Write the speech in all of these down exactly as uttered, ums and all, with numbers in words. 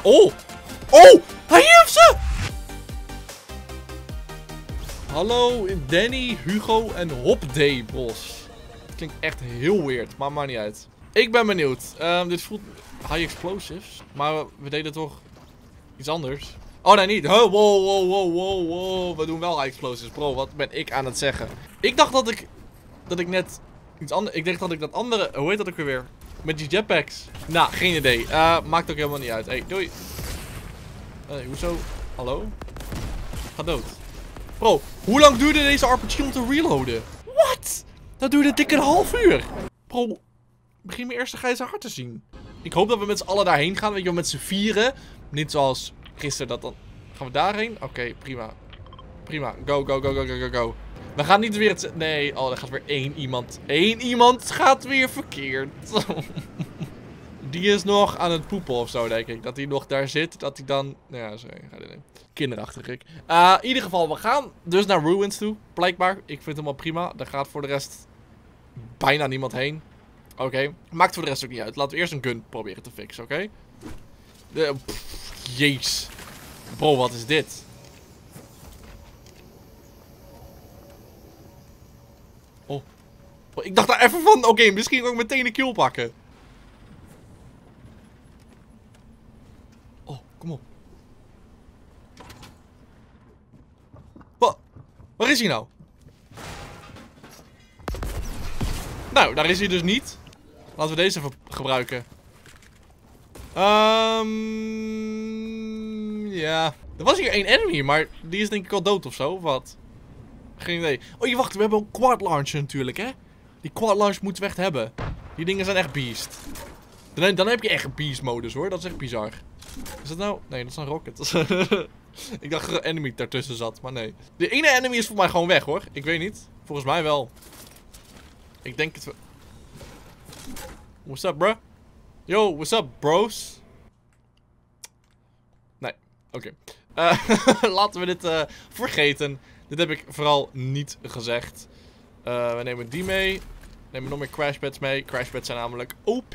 Oh! Oh! Hij heeft ze! Hallo, Danny, Hugo en Hopday Bros. Dat klinkt echt heel weird, maar maakt niet uit. Ik ben benieuwd. Um, dit voelt high explosives. Maar we deden toch iets anders. Oh nee, niet. Oh, wow, wow, wow, wow, wow. We doen wel high explosives, bro. Wat ben ik aan het zeggen? Ik dacht dat ik... Dat ik net iets anders... Ik dacht dat ik dat andere... Hoe heet dat ook weer? Met die jetpacks. Nou, geen idee. Uh, maakt ook helemaal niet uit. Hey, doei. Hey, hoezo? Hallo? Ga dood. Bro, hoe lang duurde deze R P G om te reloaden? What? Dat duurde dik een half uur. Bro, begin mijn eerste grijze hart te zien. Ik hoop dat we met z'n allen daarheen gaan. Weet je wel, met z'n vieren. Niet zoals gisteren dat dan... Gaan we daarheen? Oké, okay, prima. Prima. Go, go, go, go, go, go, go. We gaan niet weer het... Nee, oh, er gaat weer één iemand. Eén iemand gaat weer verkeerd. Die is nog aan het poepen of zo, denk ik. Dat hij nog daar zit. Dat hij dan... Nou ja, sorry. Ga dit kinderachtig, ik. Uh, in ieder geval, we gaan dus naar Ruins toe. Blijkbaar. Ik vind hem wel prima. Daar gaat voor de rest bijna niemand heen. Oké. Okay. Maakt voor de rest ook niet uit. Laten we eerst een gun proberen te fixen, oké? Okay? Jeez. Bro, wat is dit? Oh. Oh, ik dacht daar even van, oké, okay, misschien kan ik meteen een kill pakken. Oh, kom op. Wat? Waar is hij nou? Nou, daar is hij dus niet. Laten we deze even gebruiken. Ehm... Um, ja. Er was hier één enemy, maar die is denk ik al dood of zo, of wat? Geen idee. Oh, je wacht, we hebben een quad launcher natuurlijk, hè? Die quad launch moeten we echt hebben. Die dingen zijn echt beast. Dan, dan heb je echt beast modus, hoor. Dat is echt bizar. Is dat nou? Nee, dat is een rocket. Ik dacht dat er een enemy daartussen zat, maar nee. De ene enemy is voor mij gewoon weg, hoor. Ik weet niet. Volgens mij wel. Ik denk het... What's up, bro? Yo, what's up, bros? Nee, oké. Okay. Uh, laten we dit uh, vergeten. Dit heb ik vooral niet gezegd. Uh, we nemen die mee. We nemen nog meer crashpads mee. Crashpads zijn namelijk O P.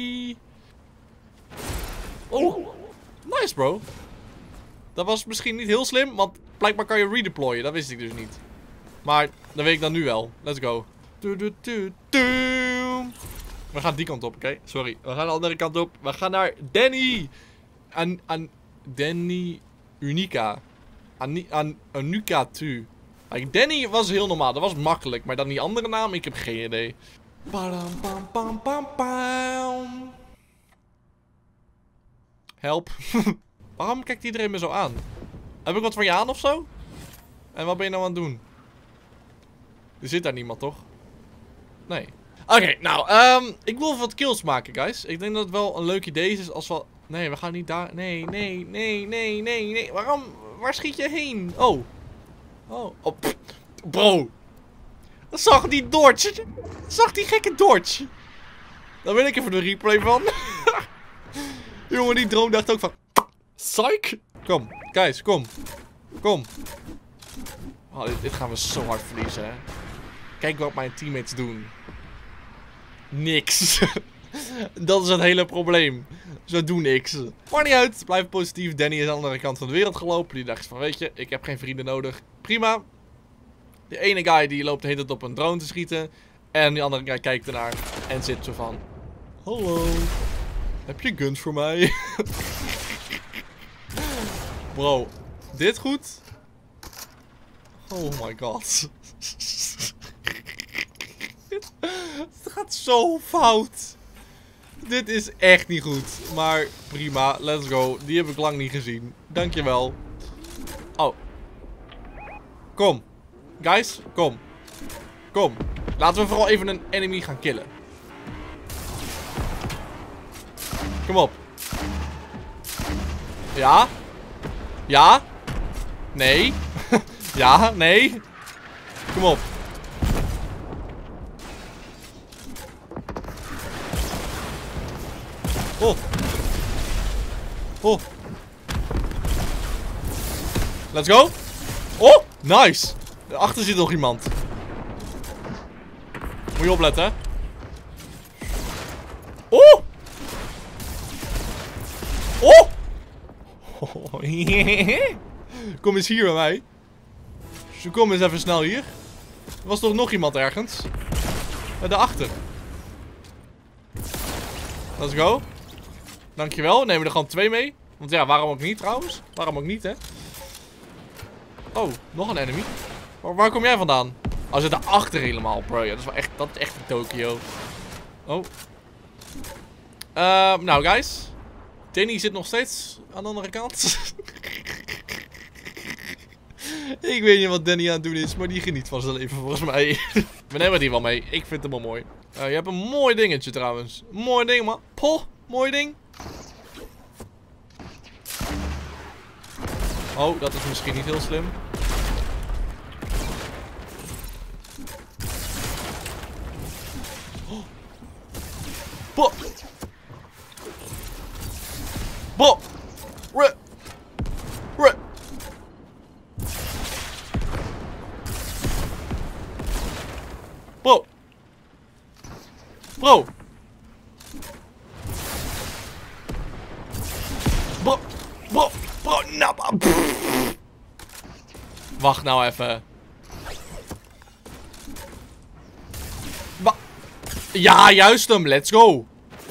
Oh, nice, bro. Dat was misschien niet heel slim, want blijkbaar kan je redeployen. Dat wist ik dus niet. Maar dat weet ik dan nu wel. Let's go. Du -du -du -du. We gaan die kant op, oké? Okay? Sorry. We gaan de andere kant op. We gaan naar Danny. An, an, Danny Unica. An, an, Anuka tu. Like, Danny was heel normaal. Dat was makkelijk. Maar dan die andere naam, ik heb geen idee. Badam, bam, bam, bam, bam. Help. Waarom kijkt iedereen me zo aan? Heb ik wat van je aan of zo? En wat ben je nou aan het doen? Er zit daar niemand, toch? Nee. Oké, okay, nou, um, ik wil wat kills maken, guys. Ik denk dat het wel een leuk idee is als we... Nee, we gaan niet daar... Nee, nee, nee, nee, nee, nee. Waarom? Waar schiet je heen? Oh. Oh. Oh. Pff. Bro. Dat zag die dodge. Dat zag die gekke dodge. Daar wil ik even de replay van. Jongen, die drone dacht ook van... Psych. Kom, guys, kom. Kom. Oh, dit, dit gaan we zo hard verliezen, hè. Kijk wat mijn teammates doen. Niks. Dat is het hele probleem. Ze doen niks. Maar niet uit. Blijf positief. Danny is aan de andere kant van de wereld gelopen. Die dacht van, weet je, ik heb geen vrienden nodig. Prima. De ene guy die loopt de hele tijd op een drone te schieten. En die andere guy kijkt ernaar. En zit zo van... Hallo. Heb je guns voor mij? Bro. Dit goed? Oh my god. Het gaat zo fout. Dit is echt niet goed. Maar prima, let's go. Die heb ik lang niet gezien. Dankjewel. Oh. Kom. Guys, kom. Kom. Laten we vooral even een enemy gaan killen. Kom op. Ja. Ja. Nee. Ja, nee. Kom op. Oh. Oh. Let's go. Oh, nice. Daarachter zit nog iemand. Moet je opletten. Oh. Oh. Kom eens hier bij mij. Dus kom eens even snel hier. Er was toch nog iemand ergens? Uh, daarachter. Let's go. Dankjewel. Nemen we er gewoon twee mee. Want ja, waarom ook niet trouwens? Waarom ook niet, hè? Oh, nog een enemy. Waar, waar kom jij vandaan? Oh, zit daarachter helemaal, bro. Ja, dat is wel echt, dat is echt in Tokio. Oh. Uh, nou, guys. Danny zit nog steeds aan de andere kant. Ik weet niet wat Danny aan het doen is, maar die geniet van zijn leven volgens mij. We nemen die wel mee. Ik vind hem wel mooi. Uh, je hebt een mooi dingetje trouwens. Mooi ding, man. Poh, mooi ding. Oh, dat is misschien niet heel slim. Oh. Poh. Poh. Re. Re. Bro. Bro. Bro. Bro. Bro. Nou. Wacht nou even. Ba ja, juist hem. Let's go.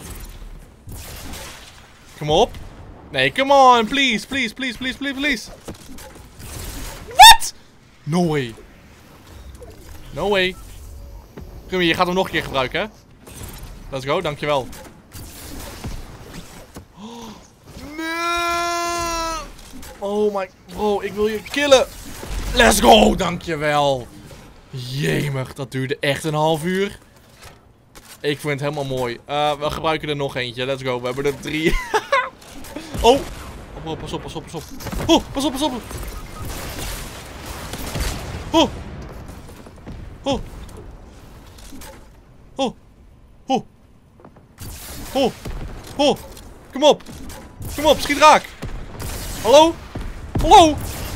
Kom op. Nee, come on. Please, please, please, please, please, please. What? No way. No way. Gummy, je gaat hem nog een keer gebruiken, hè? Let's go, dankjewel. Oh, nee. Oh my... Bro, ik wil je killen. Let's go, dankjewel. Jemig, dat duurde echt een half uur. Ik vind het helemaal mooi. Uh, we gebruiken er nog eentje, let's go. We hebben er drie. Oh. Oh, pas op, pas op, pas op. Oh, pas op, pas op. Oh. Oh. Oh. Oh. Oh. Oh. Kom op. Kom op, schiet raak. Hallo? Hallo?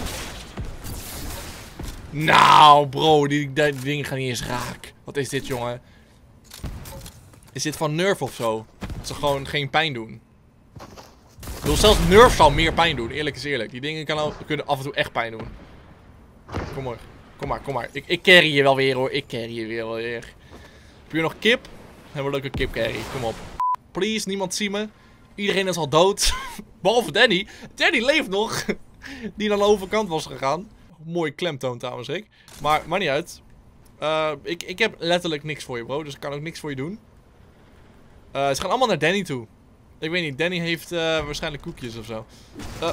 Nou, bro, die, die, die dingen gaan niet eens raak. Wat is dit, jongen? Is dit van Nerf of zo? Dat ze gewoon geen pijn doen. Ik bedoel, zelfs Nerf zal meer pijn doen, eerlijk is eerlijk. Die dingen kan al, kunnen af en toe echt pijn doen. Kom maar, kom maar, kom maar. Ik, ik carry je wel weer, hoor. Ik carry je weer wel weer. Heb je nog kip? Hebben we een leuke kip carry. Kom op. Please, niemand zie me. Iedereen is al dood. Behalve Danny. Danny leeft nog. Die naar de overkant was gegaan. Mooie klemtoon trouwens, ik. Maar, maar niet uit. Uh, ik, ik heb letterlijk niks voor je, bro. Dus ik kan ook niks voor je doen. Uh, ze gaan allemaal naar Danny toe. Ik weet niet, Danny heeft uh, waarschijnlijk koekjes of zo. Uh.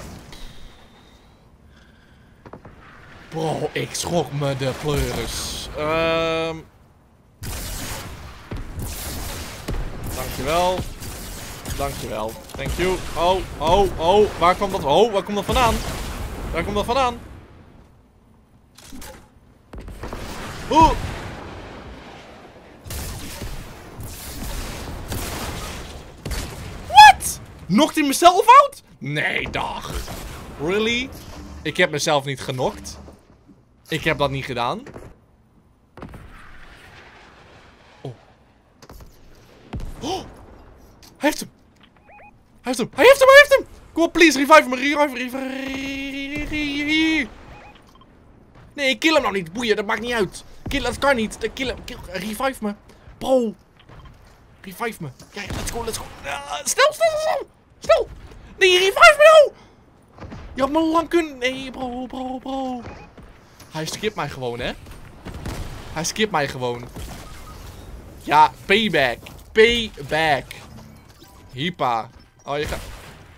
Bro, ik schrok me de pleuris. Uh. Dankjewel. Dankjewel. Thank you. Oh, oh, oh. Waar kwam dat? Oh, waar komt dat vandaan? Waar komt dat vandaan? Oeh. What? Nokt hij mezelf out? Nee, dag. Really? Ik heb mezelf niet genokt. Ik heb dat niet gedaan. Oh. Oh. Hij heeft hem. Hij heeft hem. Hij heeft hem. Hij heeft hem. Kom op, please. Revive me. Revive, revive. Nee, kill hem nou niet. Boeien, dat maakt niet uit. Kill, dat kan niet. Kill hem. Kill, revive me. Bro. Revive me. Ja, ja, let's go, let's go. Uh, snel, snel, snel. Snel. Nee, revive me nou. Je had me lang kunnen... Nee, bro, bro, bro. Hij skipt mij gewoon, hè. Hij skipt mij gewoon. Ja, payback. Payback. Hypa. Oh, je gaat...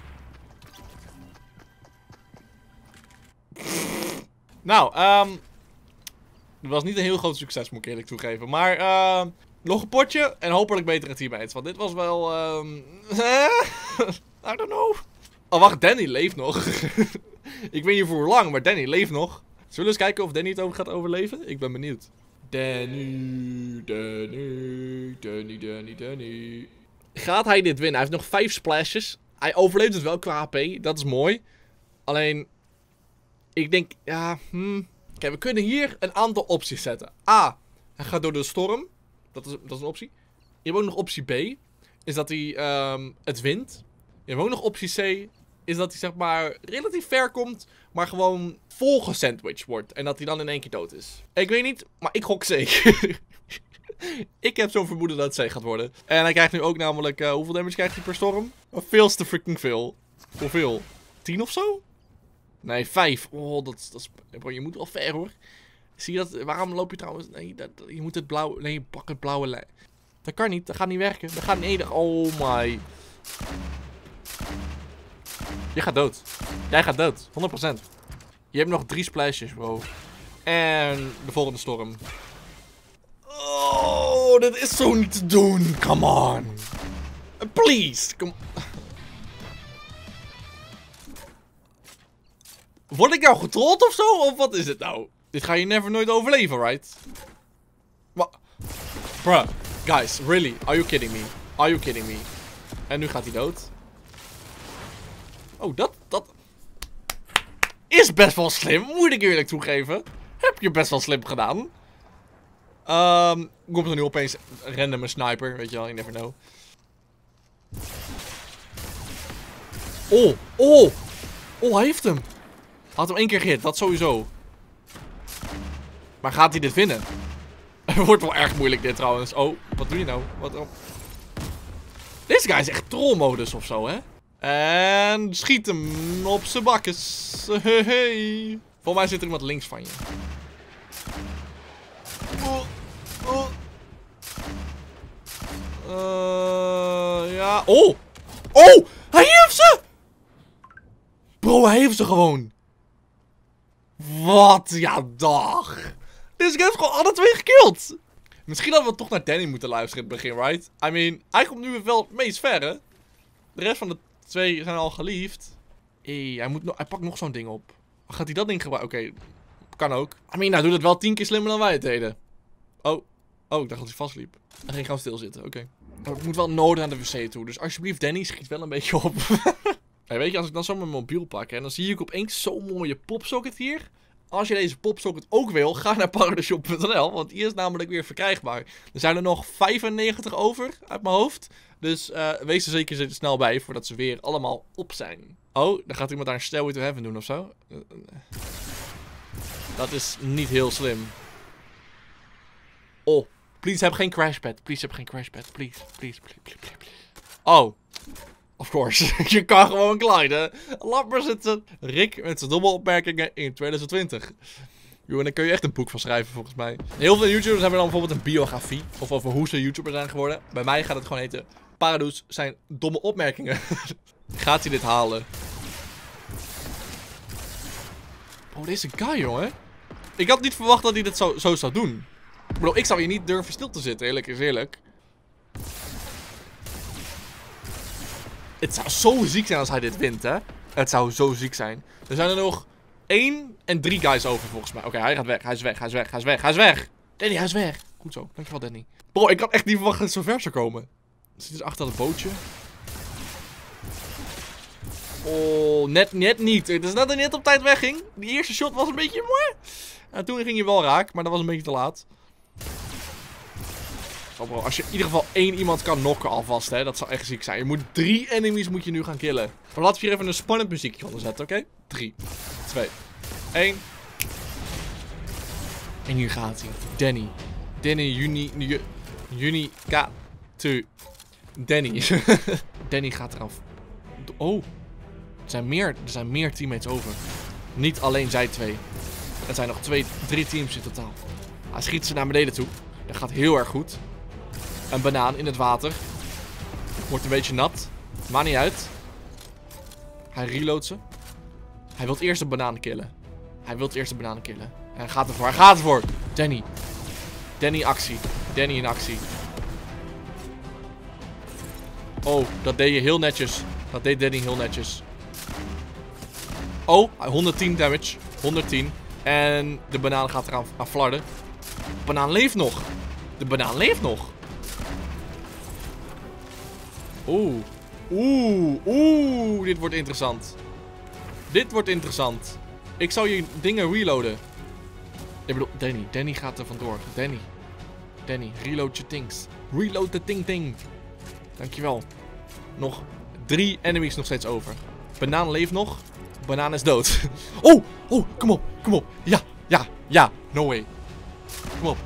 Nou, um, het was niet een heel groot succes, moet ik eerlijk toegeven. Maar, uh, nog een potje en hopelijk betere teammates. Want dit was wel, um, I don't know. Oh, wacht, Danny leeft nog. Ik weet niet voor hoe lang, maar Danny leeft nog. Zullen we eens kijken of Danny het ook gaat overleven? Ik ben benieuwd. Danny, Danny, Danny, Danny, Danny. Gaat hij dit winnen? Hij heeft nog vijf splashes. Hij overleeft het wel qua H P, dat is mooi. Alleen... Ik denk, ja, hmm. Kijk, we kunnen hier een aantal opties zetten. A, hij gaat door de storm. Dat is, dat is een optie. Je hebt ook nog optie B. Is dat hij um, het wint. Je hebt ook nog optie C. is dat hij zeg maar relatief ver komt, maar gewoon vol gesandwiched wordt. En dat hij dan in één keer dood is. Ik weet niet, maar ik gok C. Ik heb zo'n vermoeden dat het C gaat worden. En hij krijgt nu ook namelijk, uh, hoeveel damage krijgt hij per storm? Veel te freaking veel. Hoeveel? tien of zo? Nee, vijf. Oh, dat, dat is... Bro, je moet wel ver hoor. Zie je dat? Waarom loop je trouwens... Nee, dat, je moet het blauwe... Nee, pak het blauwe lijn. Dat kan niet. Dat gaat niet werken. Dat gaat niet... Oh my. Je gaat dood. Jij gaat dood. honderd procent. Je hebt nog drie splashes, bro. En de volgende storm. Oh, dit is zo niet te doen. Come on. Please. Come on. Word ik nou getrold of zo? Of wat is het nou? Dit ga je never nooit overleven, right? Wat? Bruh. Guys, really? Are you kidding me? Are you kidding me? En nu gaat hij dood. Oh, dat, dat... is best wel slim. Moet ik eerlijk toegeven. Heb je best wel slim gedaan. Um, komt er nu opeens random een sniper. Weet je wel, you never know. Oh, oh. Oh, hij heeft hem. Had hem één keer gehit, dat sowieso. Maar gaat hij dit winnen? Het wordt wel erg moeilijk dit trouwens. Oh, wat doe je nou? Wat oh. Deze guy is echt trollmodus of zo, hè? En schiet hem op zijn bakkes. Hey. Volgens mij zit er iemand links van je. Oh, oh. Uh, ja. Oh! Oh! Hij heeft ze! Bro, hij heeft ze gewoon. Wat? Ja, dag. Deze guy heeft gewoon alle twee gekillt. Misschien hadden we toch naar Danny moeten luisteren in het begin, right? I mean, hij komt nu wel het meest ver, hè? De rest van de twee zijn al geliefd. Hey, hij, moet no hij pakt nog zo'n ding op. Gaat hij dat ding gebruiken? Oké, okay, kan ook. I mean, nou doet het wel tien keer slimmer dan wij het deden. Oh, oh, ik dacht dat hij vastliep. Hij ging gewoon stilzitten, oké. Okay. Ik moet wel nodig aan de wc toe, dus alsjeblieft Danny, schiet wel een beetje op. Hey, weet je, als ik dan zo mijn mobiel pak, hè, dan zie ik opeens zo'n mooie popsocket hier. Als je deze popsocket ook wil, ga naar paradashop punt n l, want die is namelijk weer verkrijgbaar. Er zijn er nog vijfennegentig over, uit mijn hoofd. Dus uh, wees er zeker snel bij, voordat ze weer allemaal op zijn. Oh, dan gaat iemand daar een Stairway to Heaven doen of zo. Uh, dat is niet heel slim. Oh, please heb geen crashpad. Please heb geen crashpad. Please, please, please, please, please. Oh. Of course. Je kan gewoon gliden. Laat maar zitten. Rick met zijn domme opmerkingen in twintig twintig. Yo, en daar kun je echt een boek van schrijven volgens mij. Heel veel YouTubers hebben dan bijvoorbeeld een biografie. Of over hoe ze YouTuber zijn geworden. Bij mij gaat het gewoon heten. Paradoes zijn domme opmerkingen. Gaat hij dit halen? Oh, deze guy, jongen. Ik had niet verwacht dat hij dit zo, zo zou doen. Bro, ik zou hier niet durven stil te zitten. Eerlijk is eerlijk. Het zou zo ziek zijn als hij dit wint, hè. Het zou zo ziek zijn. Er zijn er nog één en drie guys over, volgens mij. Oké, okay, hij gaat weg. Hij is weg. Hij is weg. Hij is weg. Hij is weg. Danny, hij is weg. Goed zo. Dankjewel, Danny. Bro, ik had echt niet verwacht dat het zo ver zou komen. Zit dus achter dat bootje. Oh, net, net niet. Het is dat hij net op tijd wegging. Die eerste shot was een beetje mooi. En toen ging je wel raak, maar dat was een beetje te laat. Oh bro, als je in ieder geval één iemand kan knocken alvast, hè. Dat zou echt ziek zijn. Je moet drie enemies moet je nu gaan killen. Maar laten we hier even een spannend muziekje onder zetten, oké? drie, twee, één. En hier gaat hij. Danny. Danny, Juni, Juni, Juni, K, twee. Danny. Danny gaat eraf. Oh. Er zijn meer, er zijn meer teammates over. Niet alleen zij twee. Er zijn nog twee, drie teams in totaal. Hij schiet ze naar beneden toe. Dat gaat heel erg goed. Een banaan in het water. Wordt een beetje nat. Maakt niet uit. Hij reloadt ze. Hij wil eerst een banaan killen. Hij wil eerst een banaan killen. En hij gaat ervoor. Hij gaat ervoor. Danny. Danny actie. Danny in actie. Oh, dat deed je heel netjes. Dat deed Danny heel netjes. Oh, honderdtien damage. honderdtien. En de banaan gaat eraan aan flarden. De banaan leeft nog. De banaan leeft nog. Oeh. Oeh. Oeh. Dit wordt interessant. Dit wordt interessant. Ik zou je dingen reloaden. Ik bedoel, Danny. Danny gaat er vandoor. Danny. Danny, reload je things. Reload de ting ting. Dankjewel. Nog drie enemies nog steeds over. Banaan leeft nog. Banaan is dood. Oh, oh, kom op, kom op. Ja, ja, ja. No way. Kom op.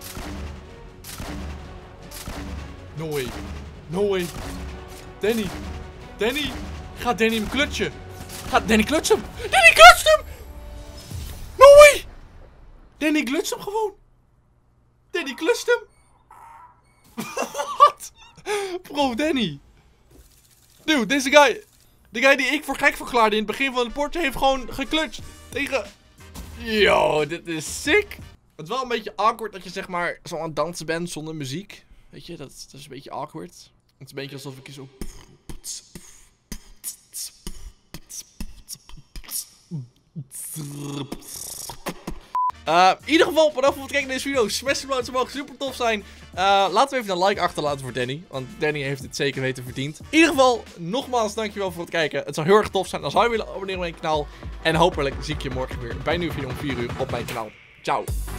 No way. No way. Danny. Danny. Gaat Danny hem klutsen? Gaat Danny klutsen hem? Danny klutst hem! No way. Danny klutst hem gewoon. Danny klutst hem. Wat? Bro, Danny. Dude, deze guy... De guy die ik voor gek verklaarde in het begin van het potje heeft gewoon geklutst tegen... Yo, dit is sick. Het is wel een beetje awkward dat je zeg maar zo aan het dansen bent zonder muziek. Weet je, dat, dat is een beetje awkward. Het is een beetje alsof ik je zo... Uh, in ieder geval, bedankt voor het kijken naar deze video. Smash the like, ze mogen super tof zijn. Uh, laten we even een like achterlaten voor Danny. Want Danny heeft het zeker weten verdiend. In ieder geval, nogmaals dankjewel voor het kijken. Het zou heel erg tof zijn als zou je willen abonneren op mijn kanaal. En hopelijk zie ik je morgen weer bij een nieuwe video om vier uur op mijn kanaal. Ciao.